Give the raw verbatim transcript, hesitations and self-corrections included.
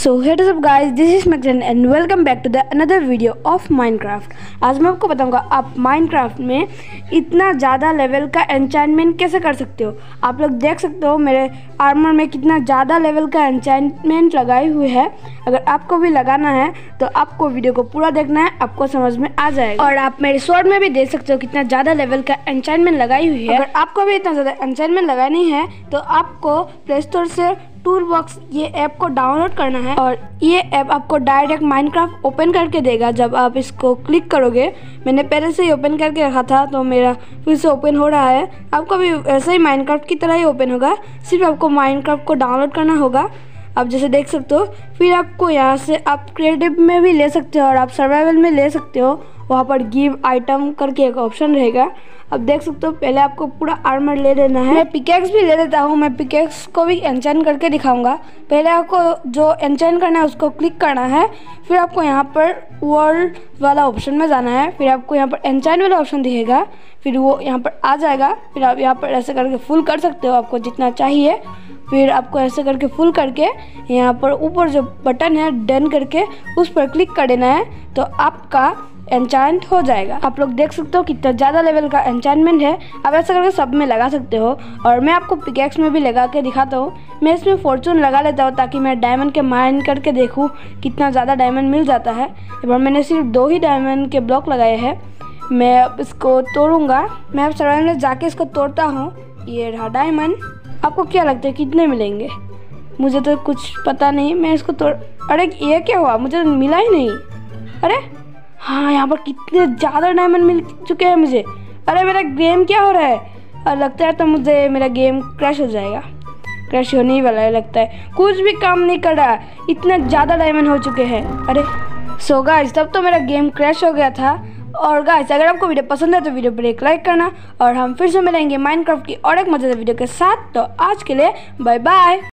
So what's up guys, this is Maxon and welcome back to the another video of Minecraft. आज मैं आपको बताऊंगा आप Minecraft में इतना ज़्यादा लेवल का एन्चेंटमेंट कैसे कर सकते हो। आप लोग देख सकते हो मेरे आर्मर में कितना ज़्यादा लेवल का एन्चेंटमेंट लगाई हुई है। अगर आपको भी लगाना है तो आपको वीडियो को पूरा देखना है, आपको समझ में आ जाएगा। और आप मेरे स्वॉर्ड में भी देख सकते हो कितना ज़्यादा लेवल का एन्चेंटमेंट लगाई हुई है। अगर आपको भी इतना ज़्यादा एन्चेंटमेंट लगानी है तो आपको प्ले स्टोर से टूल बॉक्स ये ऐप को डाउनलोड करना है और ये ऐप आपको डायरेक्ट माइनक्राफ्ट ओपन करके देगा। जब आप इसको क्लिक करोगे, मैंने पहले से ही ओपन करके रखा था तो मेरा फिर से ओपन हो रहा है। आपको भी ऐसे ही माइनक्राफ्ट की तरह ही ओपन होगा, सिर्फ आपको माइनक्राफ्ट को डाउनलोड करना होगा। आप जैसे देख सकते हो, फिर आपको यहाँ से आप क्रिएटिव में भी ले सकते हो और आप सर्वाइवल में ले सकते हो। वहाँ पर गिव आइटम करके एक ऑप्शन रहेगा। अब देख सकते हो, पहले आपको पूरा आर्मर ले लेना है। मैं पिकेक्स भी ले लेता हूँ, मैं पिकेक्स को भी एन्चेंट करके दिखाऊंगा। पहले आपको जो एन्चेंट करना है उसको क्लिक करना है, फिर आपको यहाँ पर वर्ल्ड वाला ऑप्शन में जाना है। फिर आपको यहाँ पर एन्चेंट वाला ऑप्शन दिखेगा, फिर वो यहाँ पर आ जाएगा। फिर आप यहाँ पर ऐसे करके फुल कर सकते हो आपको जितना चाहिए। फिर आपको ऐसे करके फुल करके यहाँ पर ऊपर जो बटन है डन करके उस पर क्लिक कर देना है, तो आपका एन्चेंट हो जाएगा। आप लोग देख सकते हो कितना ज़्यादा लेवल का एन्चेंटमेंट है। आप ऐसा करके सब में लगा सकते हो और मैं आपको पिकेक्स में भी लगा के दिखाता हूँ। मैं इसमें फॉर्चून लगा लेता हूँ ताकि मैं डायमंड के माइन करके देखूँ कितना ज़्यादा डायमंड मिल जाता है। इस बार मैंने सिर्फ दो ही डायमंड के ब्लॉक लगाए हैं। मैं अब इसको तोड़ूँगा। मैं अब सर्वाइवल में जाके इसको तोड़ता हूँ। ये रहा डायमंड। आपको क्या लगता है कितने मिलेंगे? मुझे तो कुछ पता नहीं। मैं इसको तोड़, अरे ये क्या हुआ, मुझे मिला ही नहीं। अरे हाँ, यहाँ पर कितने ज़्यादा डायमंड मिल चुके हैं मुझे। अरे मेरा गेम क्या हो रहा है? और लगता है तो मुझे मेरा गेम क्रैश हो जाएगा। क्रैश होने ही वाला है लगता है, कुछ भी काम नहीं कर रहा, इतना ज़्यादा डायमंड हो चुके हैं। अरे सो गाइस, तब तो मेरा गेम क्रैश हो गया था। और गाइस, अगर आपको वीडियो पसंद है तो वीडियो पर एक लाइक करना और हम फिर से मिलेंगे माइनक्राफ्ट की और एक मजेदार वीडियो के साथ। तो आज के लिए बाय बाय।